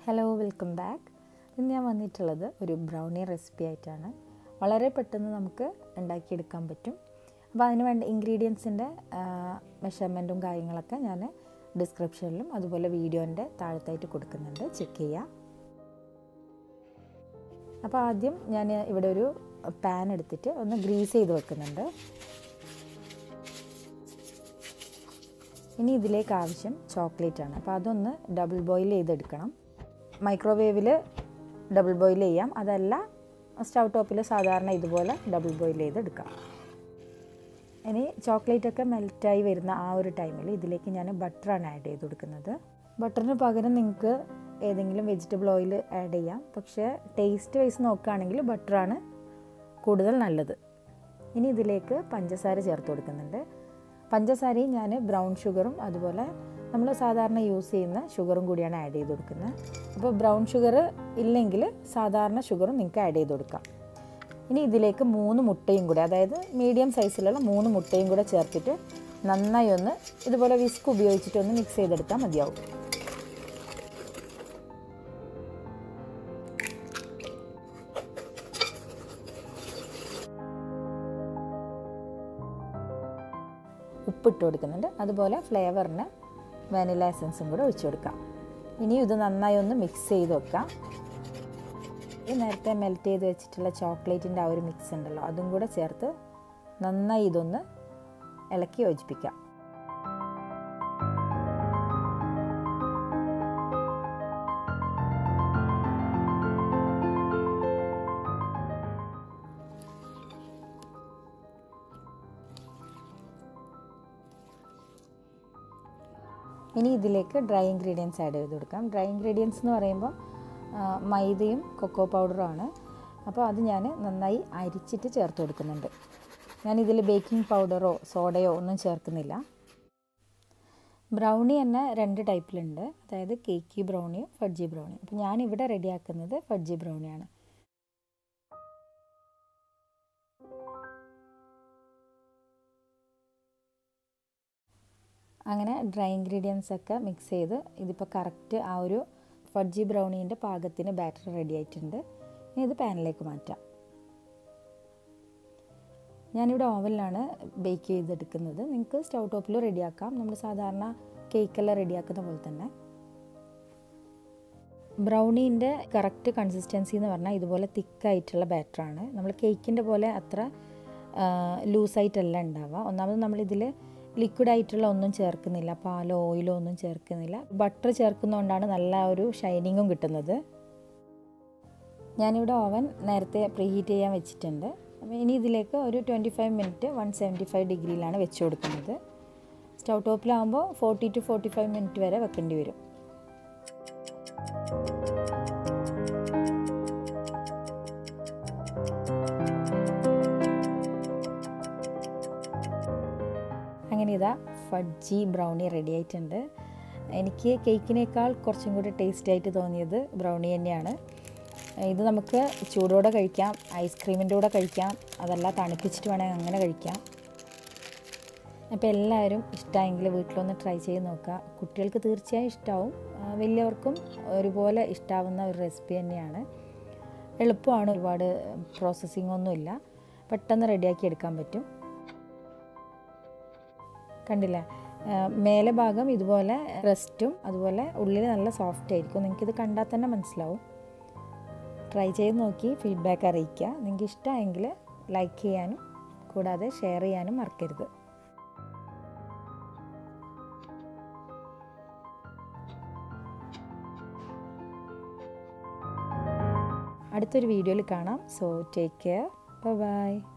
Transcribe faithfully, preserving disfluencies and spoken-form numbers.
Hello, welcome back. ഇന്ന് ഞാൻ വന്നിട്ടുള്ളത് ഒരു ബ്രൗണി റെസിപ്പി ആയിട്ടാണ്. വളരെ പെട്ടെന്ന് നമുക്ക് ഉണ്ടാക്കിയെടുക്കാൻ പറ്റും. അപ്പോൾ അതിന് വേണ്ട ഇൻഗ്രീഡിയൻസിൻ്റെ മെഷർമെൻറ്റും കാര്യങ്ങളൊക്കെ ഞാൻ ഡിസ്ക്രിപ്ഷനിലും അതുപോലെ വീഡിയോൻ്റെ താഴത്തായിട്ട് കൊടുക്കുന്നുണ്ട്, ചെക്ക് ചെയ്യുക. അപ്പോൾ ആദ്യം ഞാൻ ഇവിടെ ഒരു പാൻ എടുത്തിട്ട് ഒന്ന് ഗ്രീസ് ചെയ്ത് വെക്കുന്നുണ്ട്. ഇനി ഇതിലേക്ക് ആവശ്യം ചോക്ലേറ്റ് ആണ്. അപ്പോൾ അതൊന്ന് ഡബിൾ ബോയിൽ ചെയ്തെടുക്കണം. മൈക്രോവേവിൽ ഡബിൾ ബോയിൽ ചെയ്യാം, അതല്ല സ്റ്റൗ ടോപ്പിൽ സാധാരണ ഇതുപോലെ ഡബിൾ ബോയിൽ ചെയ്തെടുക്കാം. ഇനി ചോക്ലേറ്റൊക്കെ മെൽറ്റായി വരുന്ന ആ ഒരു ടൈമിൽ ഇതിലേക്ക് ഞാൻ ബട്ടറാണ് ആഡ് ചെയ്ത് കൊടുക്കുന്നത്. ബട്ടറിന് പകരം നിങ്ങൾക്ക് ഏതെങ്കിലും വെജിറ്റബിൾ ഓയിൽ ആഡ് ചെയ്യാം, പക്ഷേ ടേസ്റ്റ് വൈസ് നോക്കുകയാണെങ്കിൽ ബട്ടറാണ് കൂടുതൽ നല്ലത്. ഇനി ഇതിലേക്ക് പഞ്ചസാര ചേർത്ത് കൊടുക്കുന്നുണ്ട്. പഞ്ചസാരയും ഞാൻ ബ്രൗൺ ഷുഗറും അതുപോലെ നമ്മൾ സാധാരണ യൂസ് ചെയ്യുന്ന ഷുഗറും കൂടിയാണ് ആഡ് ചെയ്ത് കൊടുക്കുന്നത്. അപ്പോൾ ബ്രൗൺ ഷുഗർ ഇല്ലെങ്കിൽ സാധാരണ ഷുഗറും നിങ്ങൾക്ക് ആഡ് ചെയ്ത് കൊടുക്കാം. ഇനി ഇതിലേക്ക് മൂന്ന് മുട്ടയും കൂടെ, അതായത് മീഡിയം സൈസിലുള്ള മൂന്ന് മുട്ടയും കൂടെ ചേർത്തിട്ട് നന്നായി ഒന്ന് ഇതുപോലെ വിസ്ക് ഉപയോഗിച്ചിട്ട് ഒന്ന് മിക്സ് ചെയ്തെടുത്താൽ മതിയാവും. ഉപ്പിട്ട് കൊടുക്കുന്നുണ്ട്, അതുപോലെ ഫ്ലേവറിന് വാനില എസൻസും കൂടെ ഒഴിച്ചു കൊടുക്കാം. ഇനി ഇത് നന്നായി ഒന്ന് മിക്സ് ചെയ്ത് വെക്കാം. ഈ നേരത്തെ മെൽറ്റ് ചെയ്ത് വെച്ചിട്ടുള്ള ചോക്ലേറ്റിൻ്റെ ആ ഒരു മിക്സ് ഉണ്ടല്ലോ, അതും കൂടെ ചേർത്ത് നന്നായി ഇതൊന്ന് ഇളക്കി യോജിപ്പിക്കാം. ഇനി ഇതിലേക്ക് ഡ്രൈ ഇൻഗ്രീഡിയൻസ് ആഡ് ചെയ്ത് കൊടുക്കാം. ഡ്രൈ ഇൻഗ്രീഡിയൻസ് എന്ന് പറയുമ്പോൾ മൈദയും കൊക്കോ പൗഡറുമാണ്. അപ്പോൾ അത് ഞാൻ നന്നായി അരിച്ചിട്ട് ചേർത്ത് കൊടുക്കുന്നുണ്ട്. ഞാനിതിൽ ബേക്കിംഗ് പൗഡറോ സോഡയോ ഒന്നും ചേർക്കുന്നില്ല. ബ്രൗണി തന്നെ രണ്ട് ടൈപ്പിലുണ്ട്, അതായത് കേക്കി ബ്രൗണിയും ഫഡ്ജി ബ്രൗണിയും. അപ്പോൾ ഞാനിവിടെ റെഡിയാക്കുന്നത് ഫഡ്ജി ബ്രൗണിയാണ്. അങ്ങനെ ഡ്രൈ ഇൻഗ്രീഡിയൻസ് ഒക്കെ മിക്സ് ചെയ്ത് ഇതിപ്പോൾ കറക്റ്റ് ആ ഒരു ഫഡ്ജി ബ്രൗണീൻ്റെ പാകത്തിന് ബാറ്റർ റെഡി ആയിട്ടുണ്ട്. ഇനി ഇത് പാനിലേക്ക് മാറ്റാം. ഞാനിവിടെ ഓവനിലാണ് ബേക്ക് ചെയ്തെടുക്കുന്നത്. നിങ്ങൾക്ക് സ്റ്റൗ ടോപ്പിൽ റെഡിയാക്കാം, നമ്മൾ സാധാരണ കേക്കെല്ലാം റെഡിയാക്കുന്ന പോലെ തന്നെ. ബ്രൗണീൻ്റെ കറക്റ്റ് കൺസിസ്റ്റൻസി എന്ന് പറഞ്ഞാൽ ഇതുപോലെ തിക്കായിട്ടുള്ള ബാറ്ററാണ്. നമ്മൾ കേക്കിൻ്റെ പോലെ അത്ര ലൂസായിട്ടല്ല ഉണ്ടാവുക. ഒന്നാമത് നമ്മളിതിൽ ലിക്വിഡായിട്ടുള്ള ഒന്നും ചേർക്കുന്നില്ല, പാലോ ഓയിലോ ഒന്നും ചേർക്കുന്നില്ല. ബട്ടർ ചേർക്കുന്നതുകൊണ്ടാണ് നല്ല ഒരു ഷൈനിങ്ങും കിട്ടുന്നത്. ഞാനിവിടെ ഓവൻ നേരത്തെ പ്രീ ഹീറ്റ് ചെയ്യാൻ വെച്ചിട്ടുണ്ട്. അപ്പോൾ ഇനി ഇതിലേക്ക് ഒരു twenty five minute one seventy five ഡിഗ്രിയിലാണ് വെച്ച് കൊടുക്കുന്നത്. സ്റ്റൗ ടോപ്പിലാകുമ്പോൾ forty two forty five minute വരെ വെക്കേണ്ടി വരും. അങ്ങനെ ഇതാ ഫഡ്ജി ബ്രൗണി റെഡി ആയിട്ടുണ്ട്. എനിക്ക് കേക്കിനേക്കാൾ കുറച്ചും കൂടി ടേസ്റ്റ് ആയിട്ട് തോന്നിയത് ബ്രൗണി തന്നെയാണ്. ഇത് നമുക്ക് ചൂടോടെ കഴിക്കാം, ഐസ്ക്രീമിൻ്റെ കൂടെ കഴിക്കാം, അതല്ല തണുപ്പിച്ചിട്ട് വേണമെങ്കിൽ അങ്ങനെ കഴിക്കാം. അപ്പോൾ എല്ലാവരും ഇഷ്ടമായെങ്കിൽ വീട്ടിലൊന്ന് ട്രൈ ചെയ്ത് നോക്കുക. കുട്ടികൾക്ക് തീർച്ചയായും ഇഷ്ടമാവും, വലിയവർക്കും ഒരുപോലെ ഇഷ്ടാവുന്ന ഒരു റെസിപ്പി തന്നെയാണ്. എളുപ്പമാണ്, ഒരുപാട് പ്രോസസ്സിംഗ് ഒന്നുമില്ല, പെട്ടെന്ന് റെഡിയാക്കി എടുക്കാൻ പറ്റും. കണ്ടില്ലേ, മേലെ ഭാഗം ഇതുപോലെ റെസ്റ്റും അതുപോലെ ഉള്ളിൽ നല്ല സോഫ്റ്റ് ആയിരിക്കും. നിങ്ങൾക്കിത് കണ്ടാൽ തന്നെ മനസ്സിലാവും. ട്രൈ ചെയ്ത് നോക്കി ഫീഡ്ബാക്ക് അറിയിക്കുക. നിങ്ങൾക്ക് ഇഷ്ടമായെങ്കിൽ ലൈക്ക് ചെയ്യാനും കൂടാതെ ഷെയർ ചെയ്യാനും മറക്കരുത്. അടുത്തൊരു വീഡിയോയിൽ കാണാം. So take care, bye by.